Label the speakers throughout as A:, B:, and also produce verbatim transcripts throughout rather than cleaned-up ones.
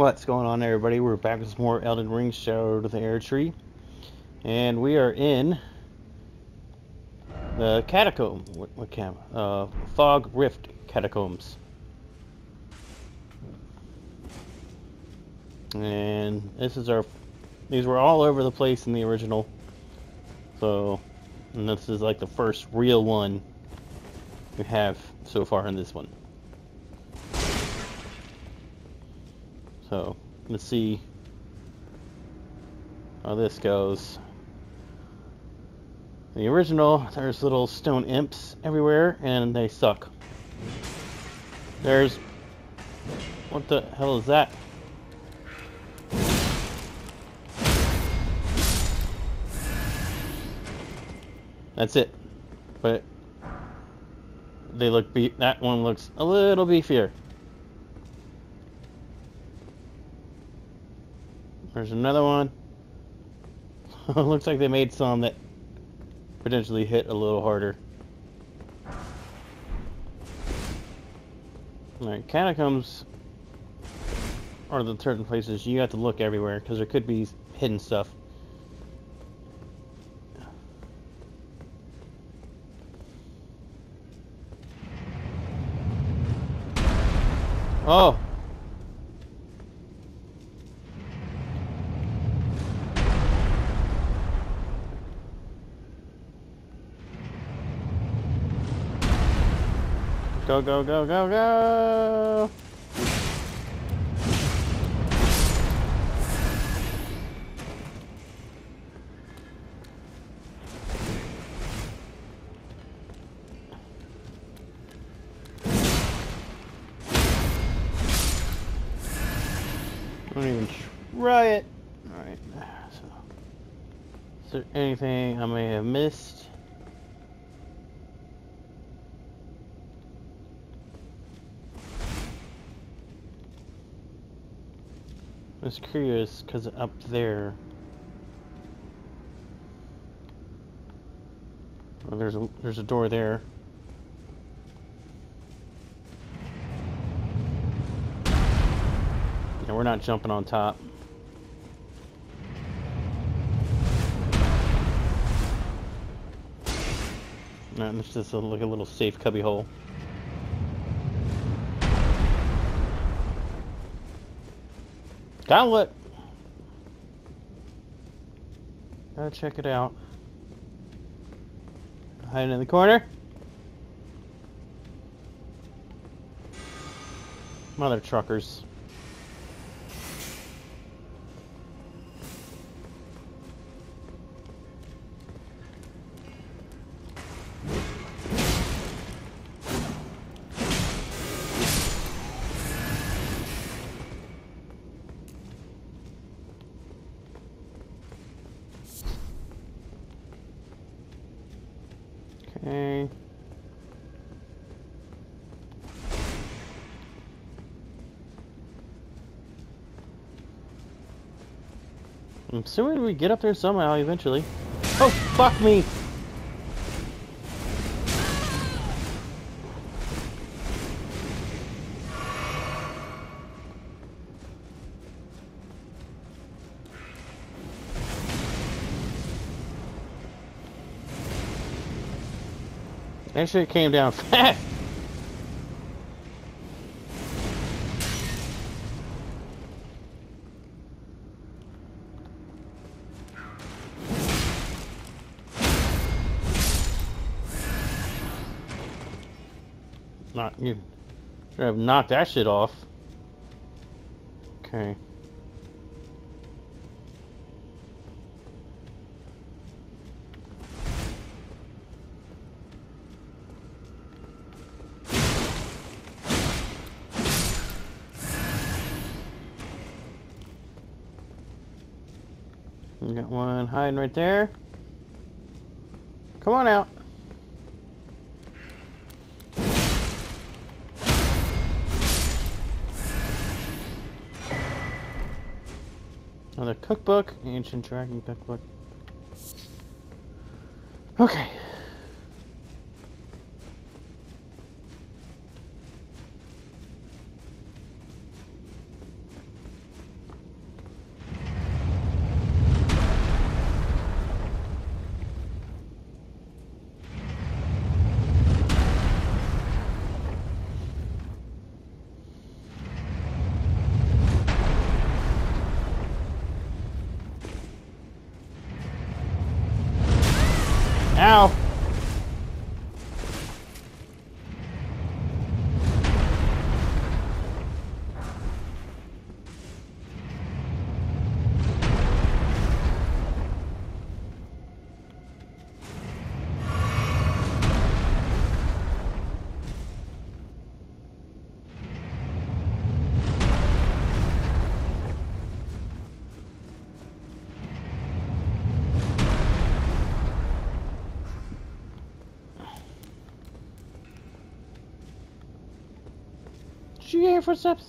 A: What's going on, everybody? We're back with some more Elden Ring Shadow of the Erdtree, and we are in the catacomb. What, what cam? Uh, Fog Rift catacombs. And this is our. These were all over the place in the original. So, and this is like the first real one we have so far in this one. So, let's see how this goes. In the original, there's little stone imps everywhere, and they suck. There's... What the hell is that? That's it. But they look be that one looks a little beefier. There's another one. Looks like they made some that potentially hit a little harder. Alright, catacombs are the certain places you have to look everywhere because there could be hidden stuff. Oh! Go, go, go, go, go! Don't even try it. Alright, so is there anything I may have missed? I was curious because up there, oh, there's a there's a door there. Yeah, we're not jumping on top. No, it's just a, like a little safe cubby hole. Gauntlet! Gotta check it out. Hiding in the corner. Mother truckers. Okay. I'm assuming we get up there somehow eventually. Oh, fuck me! That shit came down fast. Not you. Should have knocked that shit off. Okay. We got one hiding right there. Come on out. Another cookbook, ancient dragon cookbook. Okay. Ow! Did you hear footsteps?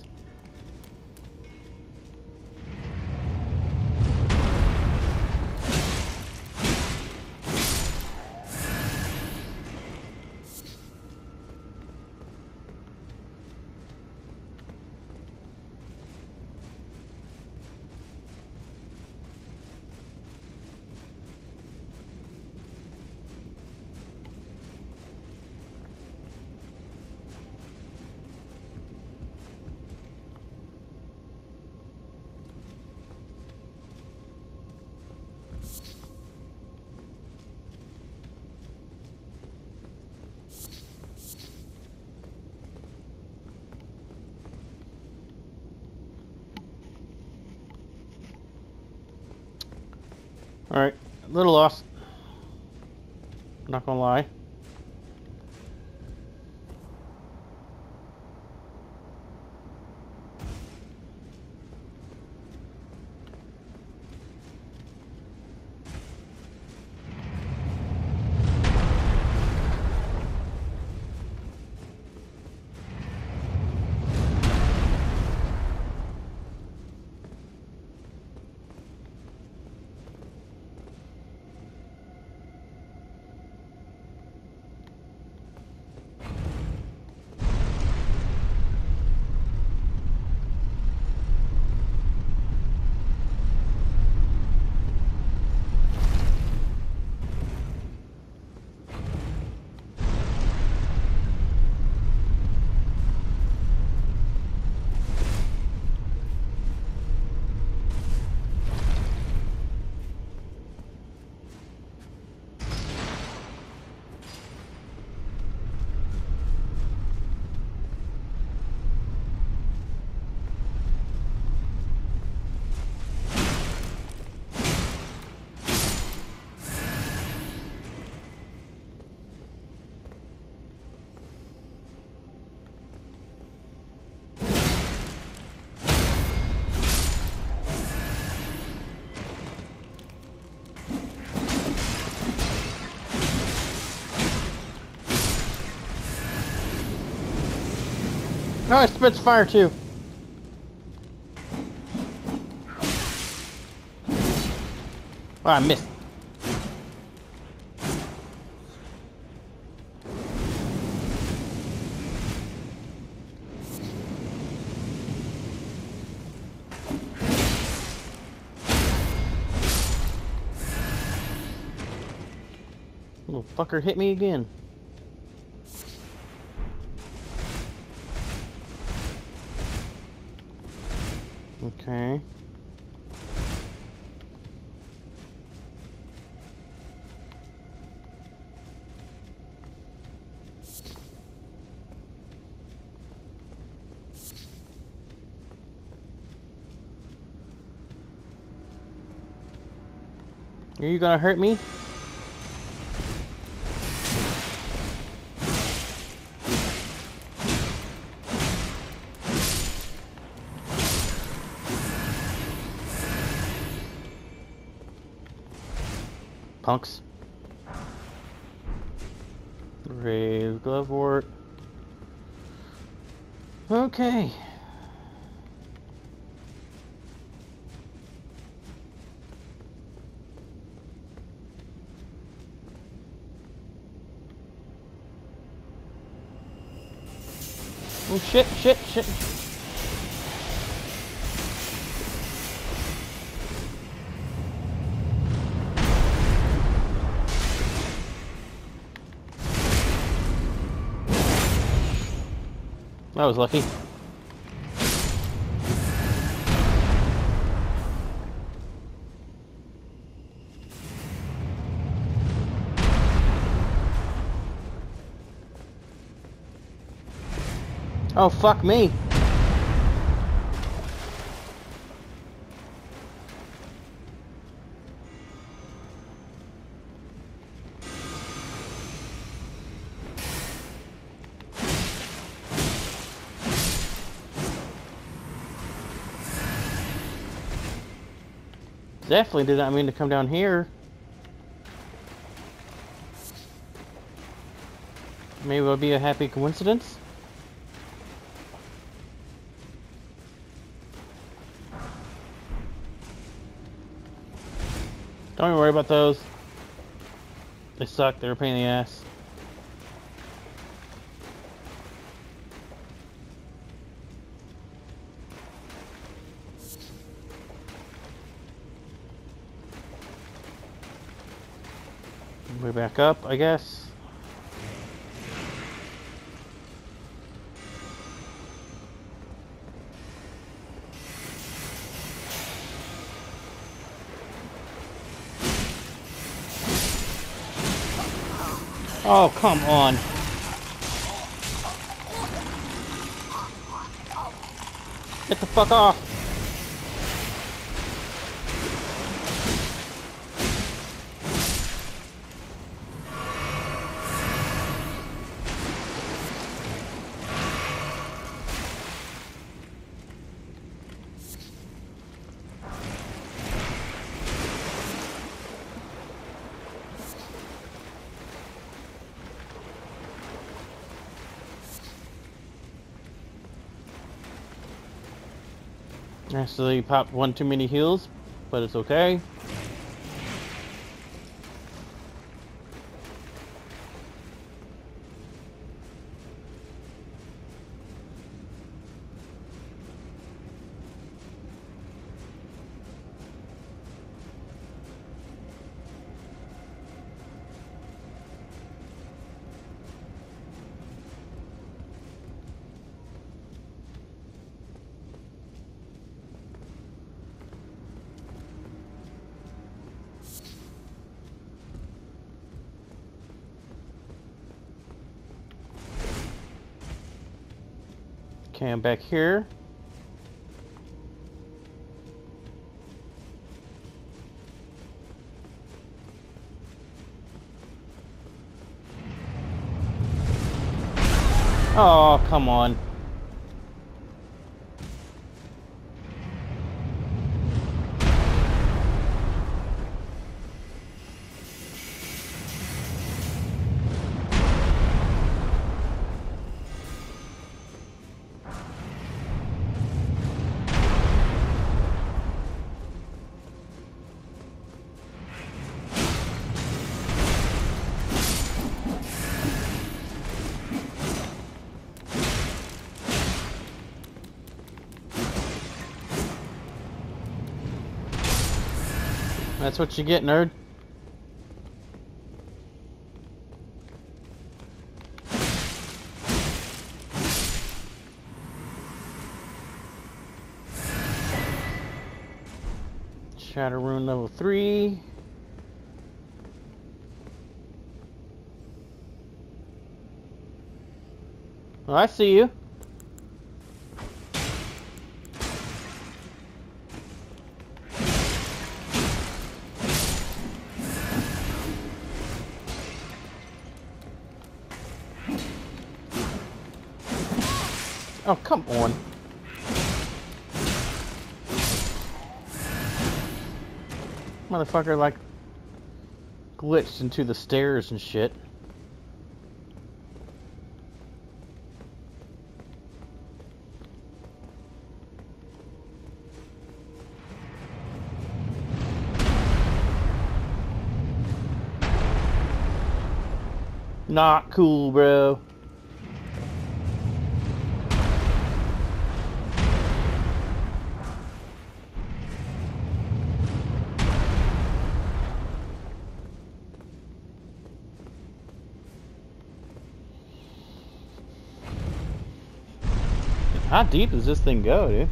A: Alright, a little lost. Not gonna lie. No, it spits fire too. Oh, I missed. Little fucker hit me again. Okay. Are you gonna hurt me? Punks. Raise Glovewort. Okay. Oh shit, shit, shit. That was lucky. Oh, fuck me. Definitely did not mean to come down here. Maybe it'll be a happy coincidence. Don't even worry about those. They suck. They're a pain in the ass. Way back up, I guess. Oh, come on. Get the fuck off. Actually popped one too many heals, but it's okay. Okay, I'm back here. Oh, come on. That's what you get, nerd. Shatter Rune level three. Well, I see you. Oh, come on. Motherfucker, like, glitched into the stairs and shit. Not cool, bro. How deep does this thing go, dude?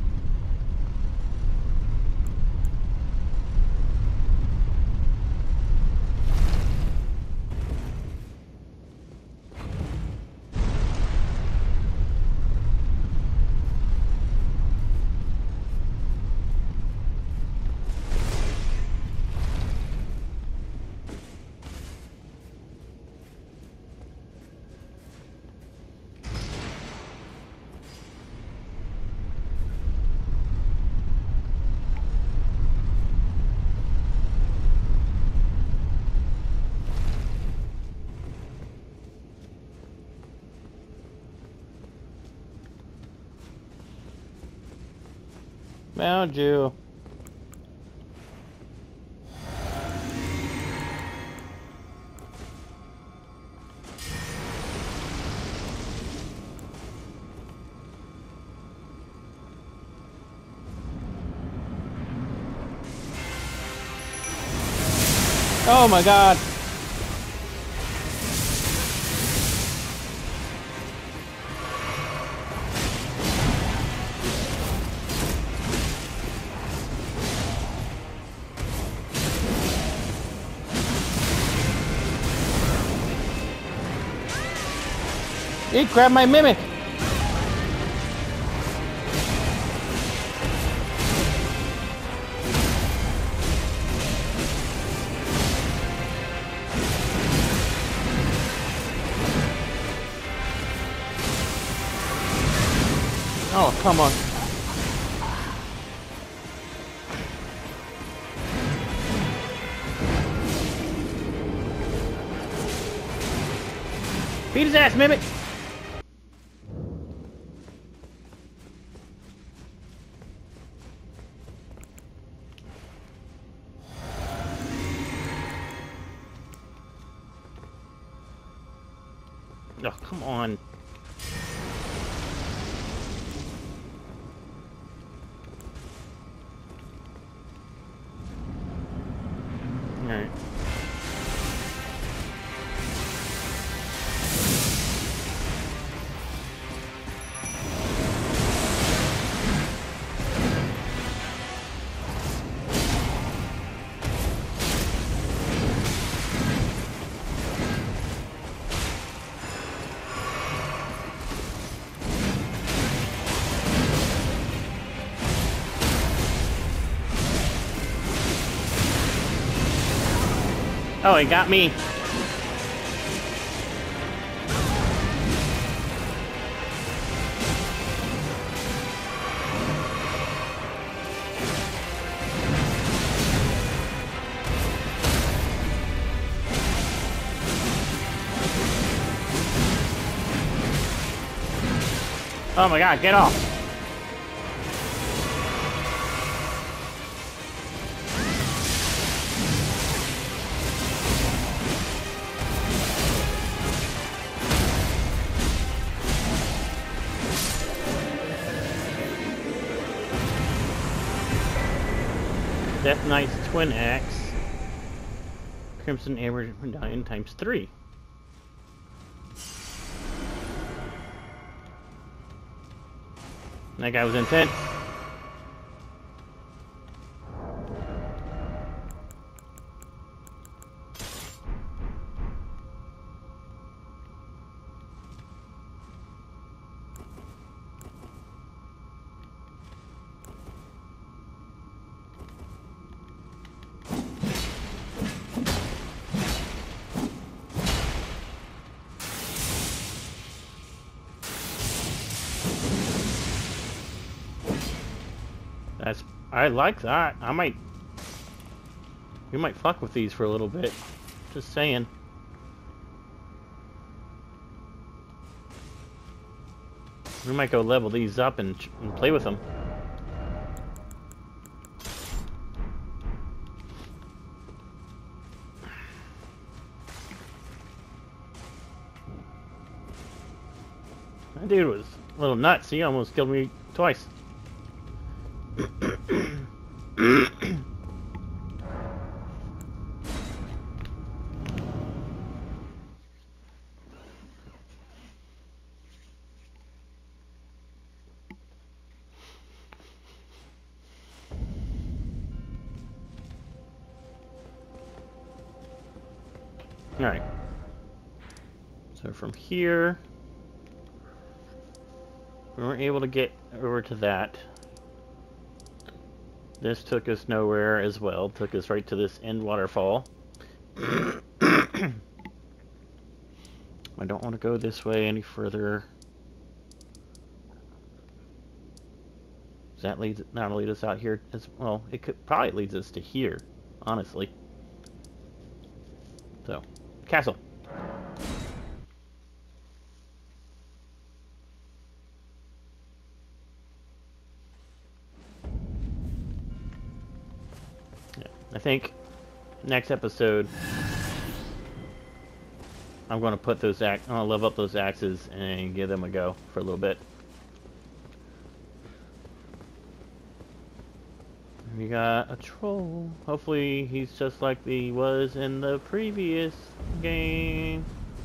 A: Found you. Oh my god. It grabbed my mimic. Oh, come on. Beat his ass, Mimic! Oh, come on. Alright. Oh, he got me. Oh my god, get off. Death Knight's Twin Axe. Crimson Amber Medallion times three. That guy was intense. That's, I like that. I might, we might fuck with these for a little bit. Just saying. We might go level these up and, and play with them. That dude was a little nuts. He almost killed me twice. Alright. So from here, we weren't able to get over to that. This took us nowhere as well. Took us right to this end waterfall. I don't want to go this way any further. Does that lead not lead us out here as well? It could probably leads us to here, honestly. So, castle. think next episode I'm going to put those ax I'm going to level up those axes and give them a go for a little bit. We got a troll. Hopefully he's just like he was in the previous game.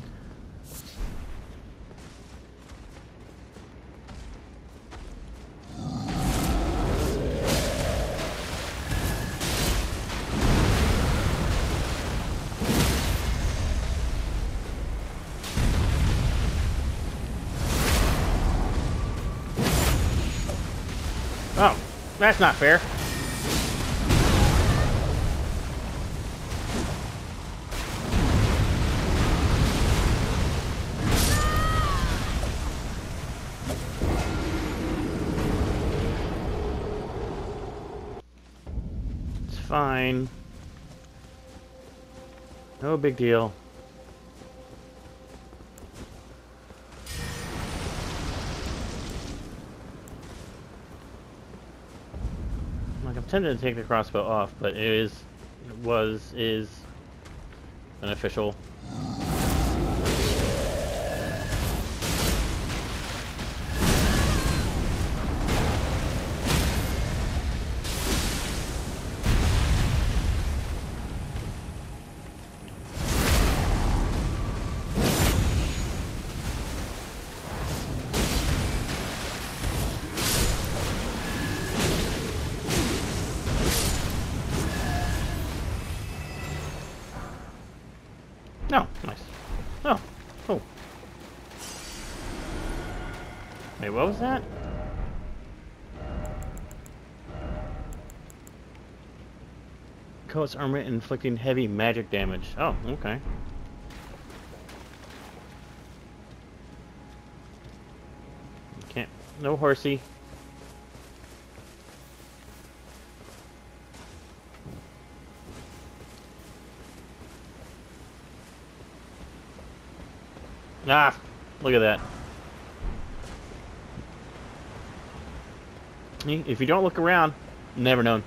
A: Oh, that's not fair. It's fine. No big deal. Like, I'm tempted to take the crossbow off, but it is, it was, is beneficial. No, nice. Oh, cool. Wait, what was that? Coat's armor inflicting heavy magic damage. Oh, okay. Can't. No horsey. Ah, look at that. If you don't look around, never known.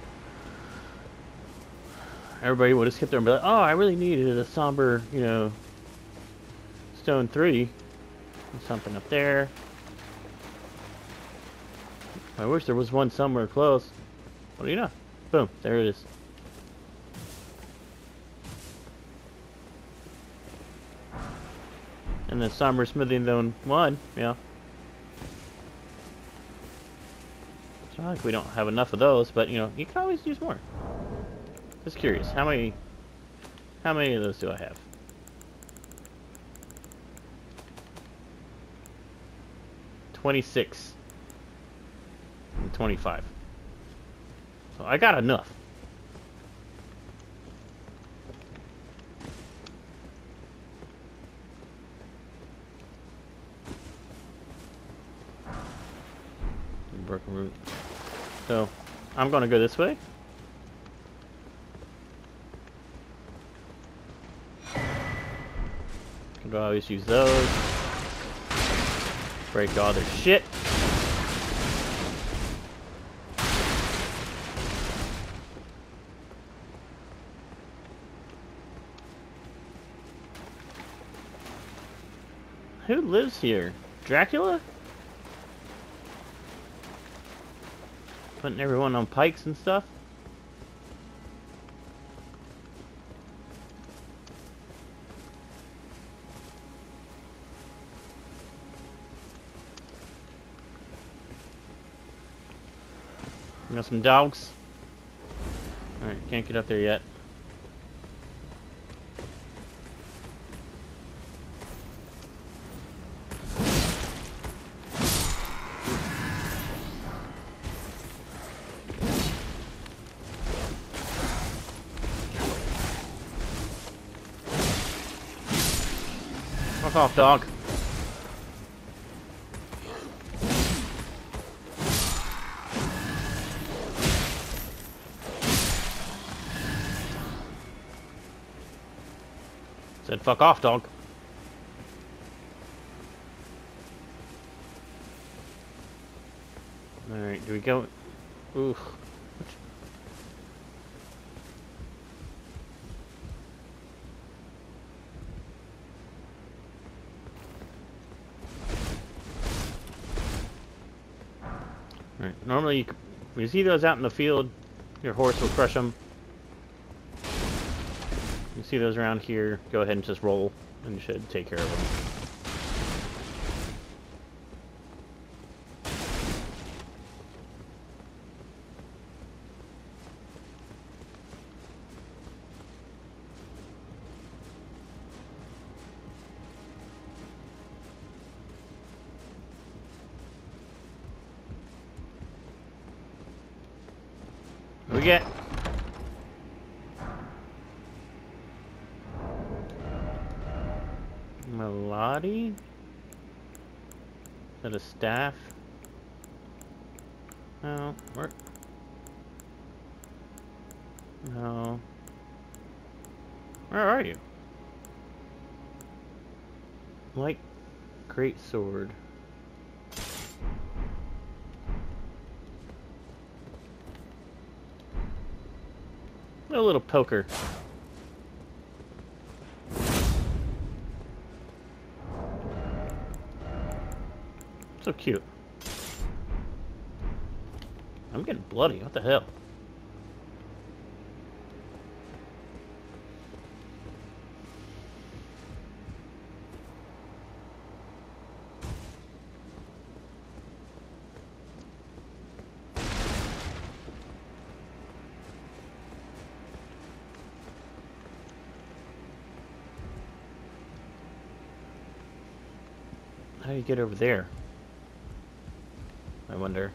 A: Everybody would have skipped there and be like, oh, I really needed a somber, you know, stone three. There's something up there. I wish there was one somewhere close. What do you know? Boom, there it is. And the somber smithing zone one, yeah. It's not like we don't have enough of those, but you know, you can always use more. Just curious, how many how many of those do I have? twenty-six and twenty-five. So I got enough. Broken root. So I'm gonna go this way. Could always use those. Break all their shit. Who lives here? Dracula? Putting everyone on pikes and stuff? You got some dogs? Alright, can't get up there yet. Fuck off, dog. Said fuck off, dog. Alright, do we go? Oof. Alright, normally, you, c- when you see those out in the field, your horse will crush them. You see those around here, go ahead and just roll, and you should take care of them. What we get? Melody? Is that a staff? No. Where? No. Where are you? Light great sword. A little poker. So cute. I'm getting bloody. What the hell? How do you get over there? I wonder.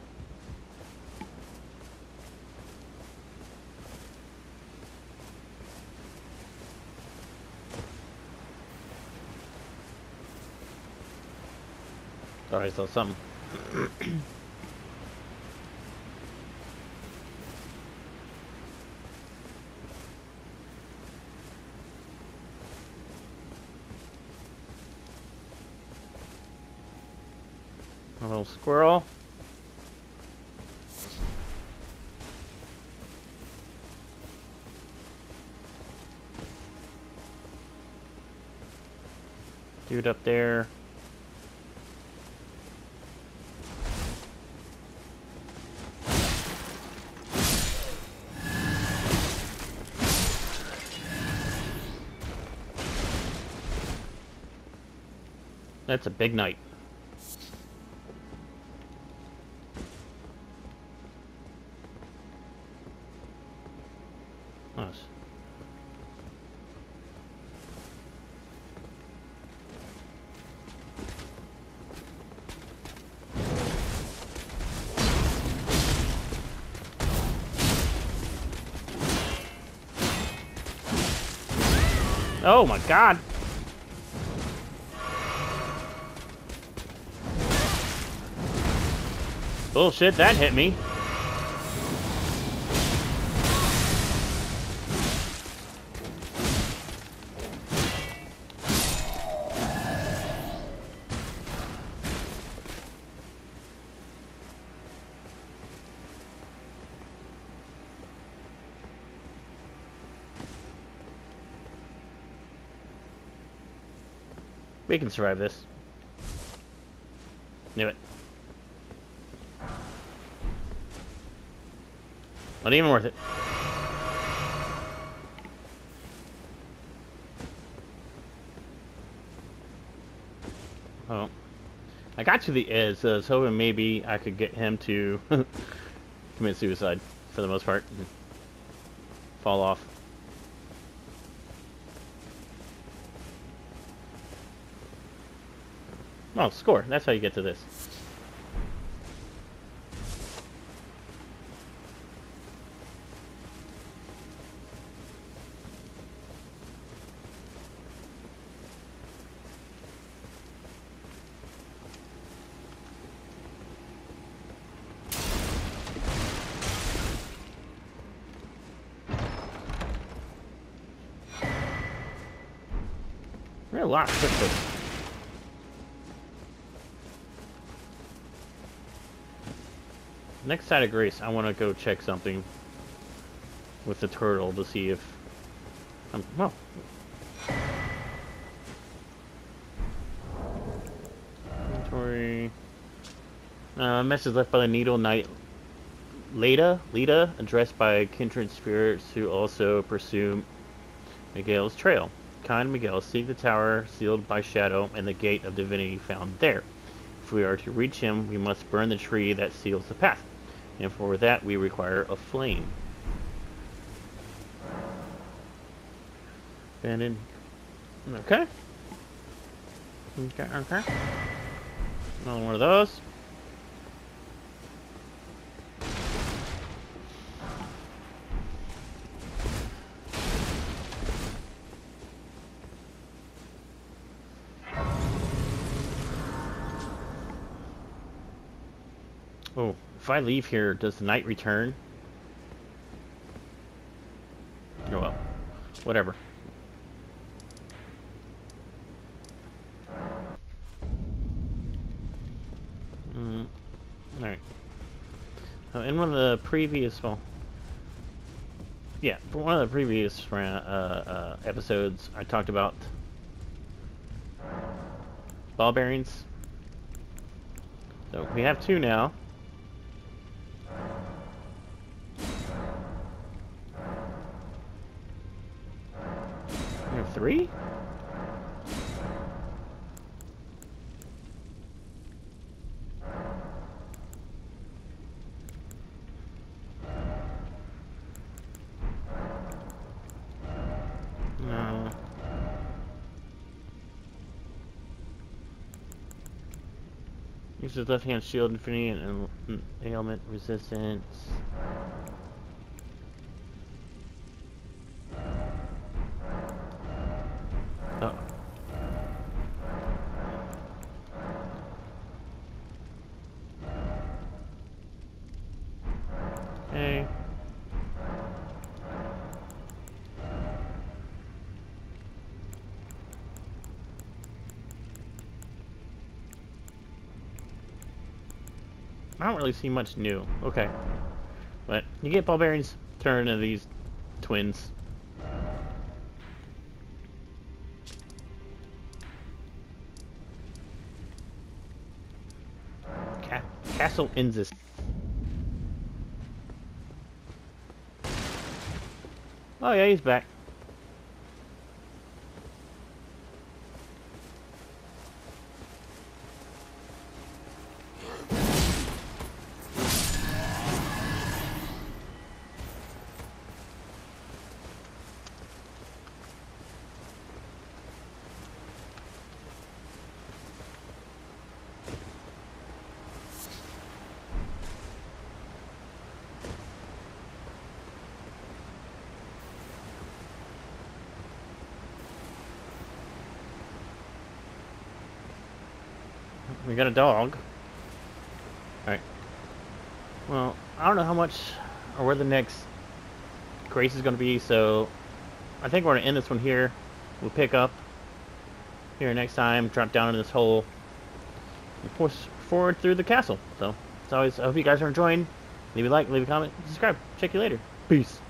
A: Thought I saw something. A little squirrel. Dude up there. That's a big night. Nice. Oh my god! Bullshit, that hit me. We can survive this. Knew it. Not even worth it. Oh. I got to the edge, so I was hoping maybe I could get him to commit suicide for the most part. Fall off. Oh, score. That's how you get to this. We're a lot quicker. Next side of Grace, I want to go check something with the turtle to see if I'm well. Inventory. Uh, message left by the Needle Knight Leda, Leda, addressed by kindred spirits who also pursue Miguel's trail. Kind Miguel, seek the tower sealed by shadow and the gate of divinity found there. If we are to reach him, we must burn the tree that seals the path, and for that we require a flame. Abandoned. Okay. Okay, okay. Another one of those. Oh, if I leave here, does the night return? Oh well. Whatever. Mm, Alright. Uh, in one of the previous, well, yeah, for one of the previous uh, uh, episodes, I talked about ball bearings. So we have two now. We have three? No. Use the left hand shield infinity and, and ailment resistance. Oh. Okay. I don't really see much new. Okay. But you get ball bearings, turn into these twins. Ca Castle Inzis. Oh yeah, he's back. We got a dog. Alright. Well, I don't know how much or where the next Grace is going to be, so I think we're going to end this one here. We'll pick up here next time, drop down in this hole, and push forward through the castle. So, as always, I hope you guys are enjoying. Leave a like, leave a comment, subscribe. Check you later. Peace.